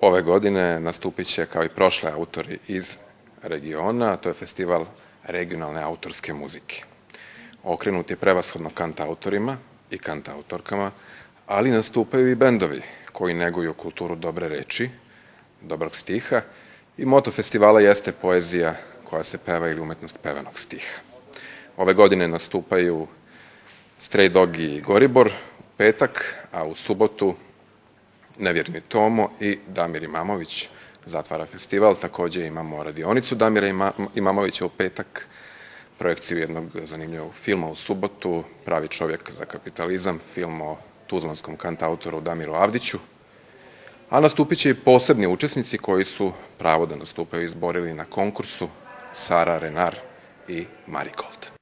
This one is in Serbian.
Ove godine nastupit će kao i prošle autori iz regiona, a to je festival regionalne autorske muzike. Okrenut je prevashodno kantautorima i kantautorkama, ali nastupaju i bendovi koji neguju kulturu dobre reči, dobrog stiha i moto festivala jeste poezija koja se peva ili umetnost pevanog stiha. Ove godine nastupaju Stray Dog i Goribor u petak, a u subotu Nevjerni Tomo i Damir Imamović zatvara festival. Takođe imamo radionicu Damira Imamovića u petak, projekciju jednog zanimljivog filma u subotu, Pravi čovjek za kapitalizam, film o tuzlanskom kantautoru Damiru Avdiću, a nastupit će i posebni učesnici koji su pravo da nastupaju izborili na konkursu Sara Renar i Marigold.